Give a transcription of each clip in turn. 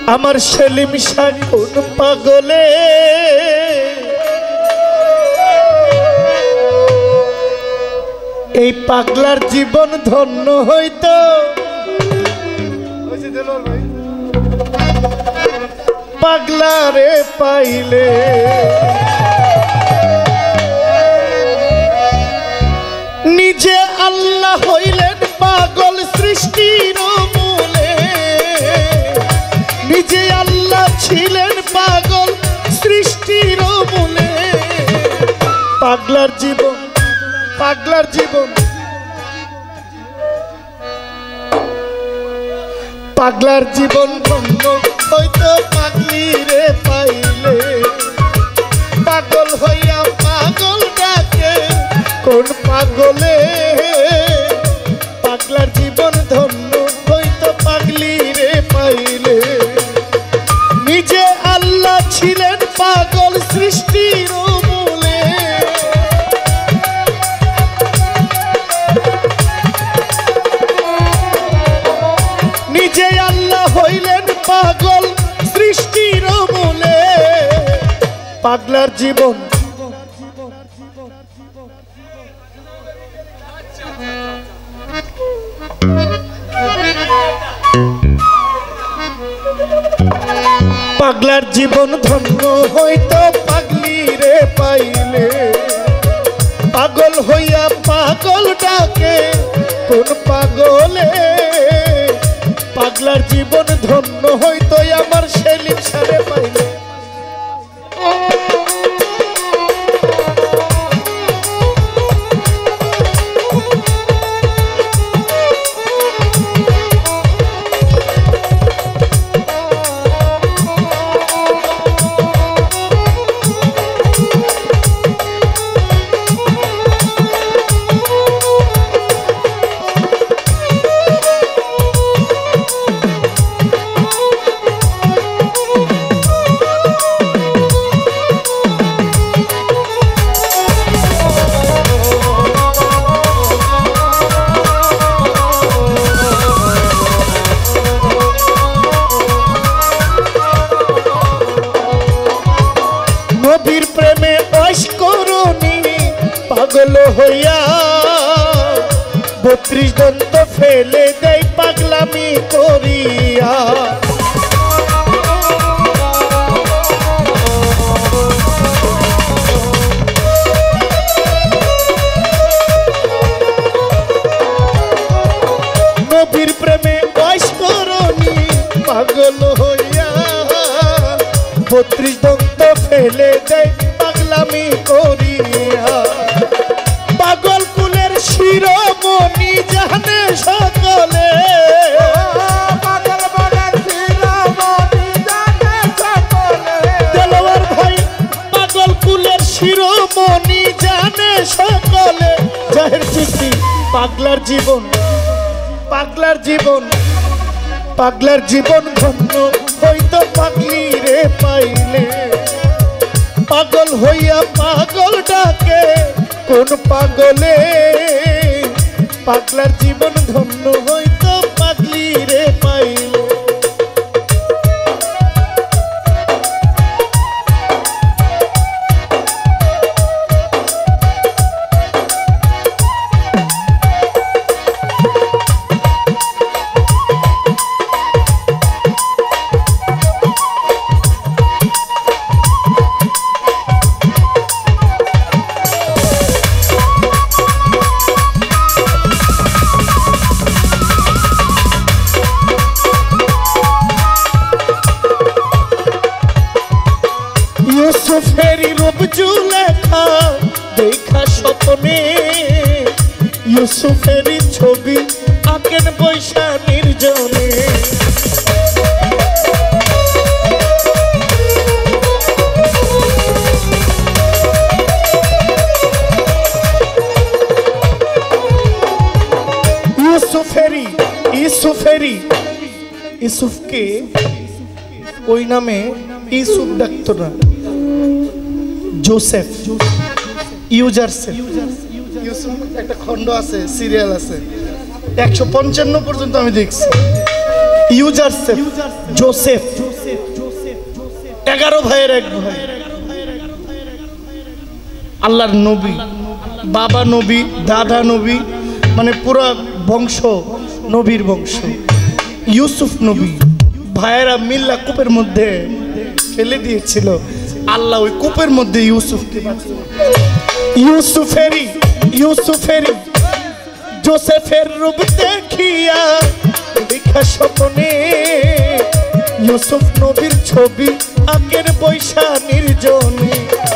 আমার সেলিম শাহ কোন পাগলে এই পাগলার জীবন ধন্য হইতো পাগলারে পাইলে নিজে আল্লাহ হইলেন পাগল সৃষ্টির মূলে নিজে আল্লাহ ছিলেন পাগল সৃষ্টির মূলে পাগলার জীবন পাগলার জীবন পাগলার জীবন ধন্য হইতো পাগলি রে পাইলে পাগল হইয়া পাগল ডাকে কোন পাগলে পাগলার জীবন ধন্য হইতো পাগলি রে পাইলে নিজে আল্লাহ ছিলেন পাগল সৃষ্টির মূলে নিজে আল্লাহ হইলেন পাগল সৃষ্টির মূলে পাগলার জীবন পাগলার জীবন ধন্য হইতো পাগলি রে পাইলে পাগল হইয়া পাগল ডাকে কোন পাগলে পাগলার জীবন ধন্য হইতো আমার সেলিম শাহে পাইলে নবীর প্রেমে বশ করুনি পাগল হইয়া 32 দন্ত ফেলে দেয় পাগলামি করিয়া নবীর প্রেমে বশ করুনি পাগল হইয়া 32 দন্ত ফেলে দেয় পাগলামি করিয়া পাগল কুলের শিরোমণি জানে সকলে পাগল বলের শিরোমণি জানে সকলে দেলোয়ার ভাই পাগল কুলের শিরোমণি জানে সকলে জাহের চিঠি পাগলার জীবন পাগলার জীবন পাগলার জীবন ধন্য হইতো পাগলি রে পাইলে পাগল হইয়া পাগল ডাকে কোন পাগলে পাগলার জীবন ধন্য হইতো পাগলি রে পাইলে ইউসুফেরি রূপ জুলেখা দেখা স্বপ্নে ইউসুফেরি ছবি আঁকেন বৈশা নির্জনে ইউসুফকে ওই নামে ইউসুফ ডাকতো না, জোসেফ, ইউজারসেফ। ইউসুফ একটা খণ্ড আছে, সিরিয়াল আছে 155 পর্যন্ত আমি দেখছি। ইউজারসেফ, জোসেফ, 11 ভাইয়ের এক ভাই, আল্লাহর নবী, বাবা নবী, দাদা নবী, মানে পুরো বংশ নবীর বংশ। ইউসুফ নবী ভাইয়েরা মিল্লা কূপের মধ্যে ফেলে দিয়েছিল, আল্লাহ ওই কূপের মধ্যে ইউসুফকে ইউসুফেরি জোসেফের রূপ দেখিয়া দেখা স্বপ্নে ইউসুফ নবীর ছবি আগের বৈশা নির্জনে।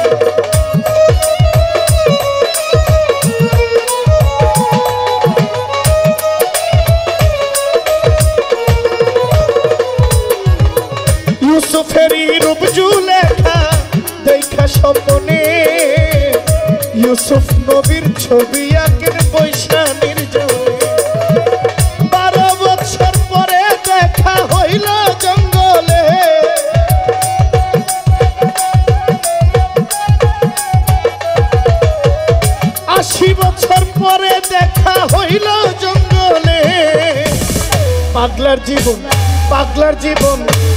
ইউসুফেরই রূপ জুলেখা দেখা স্বপ্নে ইউসুফ নবীর ছবি আগের বৈশা নির্জনে। 12 বছর পরে দেখা হইল জঙ্গলে, 80 বছর পরে দেখা হইল জঙ্গলে। পাগলার জীবন, পাগলার জীবন,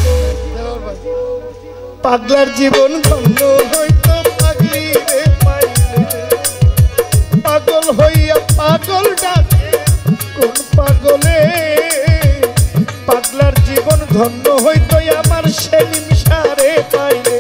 পাগলার জীবন ধন্য হইতো পাগলি রে পাইলে। পাগল হইয়া পাগল ডাকে কোন পাগলে, পাগলার জীবন ধন্য হইতো আমার সেলিম সারে পাইলে।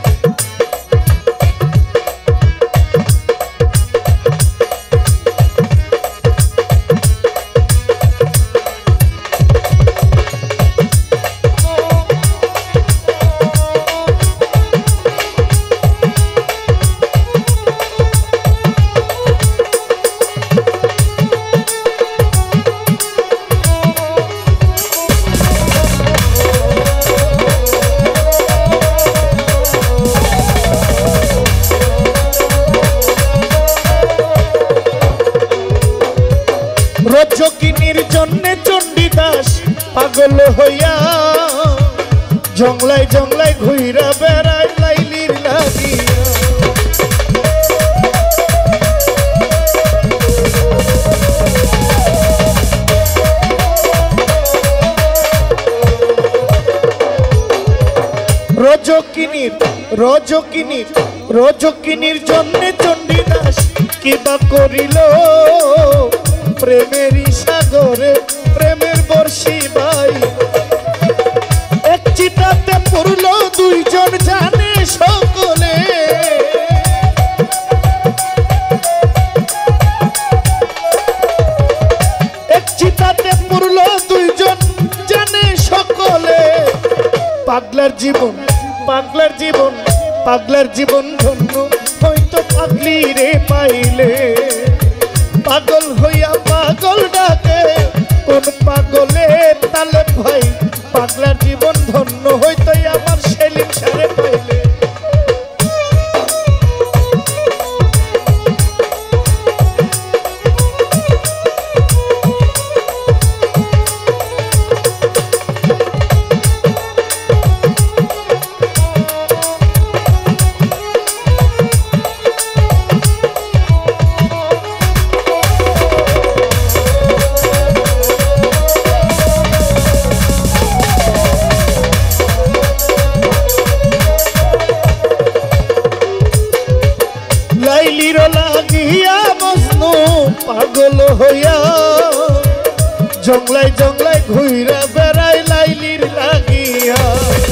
রজকিনীর জন্যে চণ্ডীদাস পাগল হইয়া জংলায় জংলায় ঘুইরা বেড়ায় লাইলির লাগিয়া। রজকিনীর জন্যে চণ্ডীদাস কিবা করিল প্রেমেরই সাগরে প্রেমের বর্ষি বাই। এক চিতাতে পড়ল দুইজন জানে সকলে, এক চিতাতে পড়ল দুইজন জানে সকলে। পাগলার জীবন, পাগলার জীবন, পাগলার জীবন ধন্য হয়তো পাগলি রে পাইলে। পাগল হইয়া পাগল ডাকে কোন পাগলে, তালে ভাই পাগলার জীবন ধন্য হইতো আমার সেলিম সারে পাইলে। লাইলির লাগিয়া মজনু পাগল হইয়া জংলায় জংলায় ঘুইরা বেড়ায় লাইলির লাগিয়া।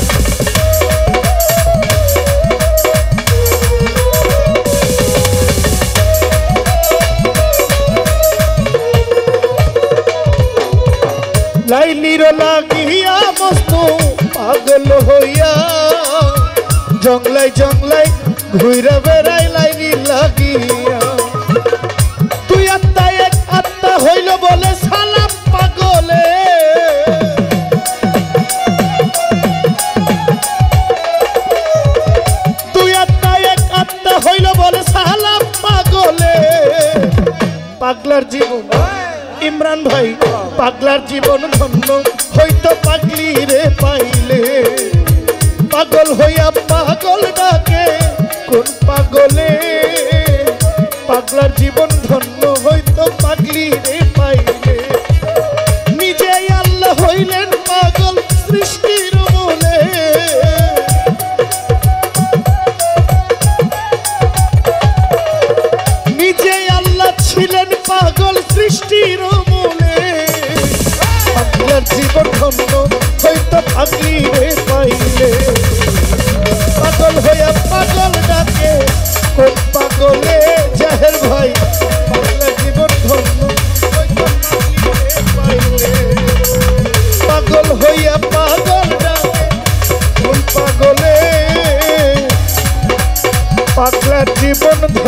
লাইলির লাগিয়া মজনু পাগল হইয়া জংলায় জংলায় ঘুইরা বেড়ায় লাইলির লাগিয়া। তুই আত্মা এক আত্মা হইল বলে সালাম পাগলে, তুই আত্মা এক আত্মা হইল বলে সালাম পাগলে। পাগলার জীবন ইমরান ভাই, পাগলার জীবন ধন্য হইতো পাগলি রে পাইলে। পাগল হইয়া পাগল ডাকে কোন পাগলে, পাগলার জীবন ধন্য হইতো পাগলি রে পাইলে। নিজেই আল্লাহ হইলেন পাগল সৃষ্টির মূলে,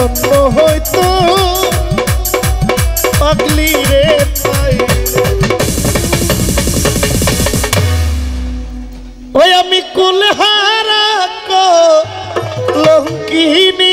স্বপ্ন হয়তো পাগলি রে পাই ওই আমি কুলহারা কলঙ্কিনী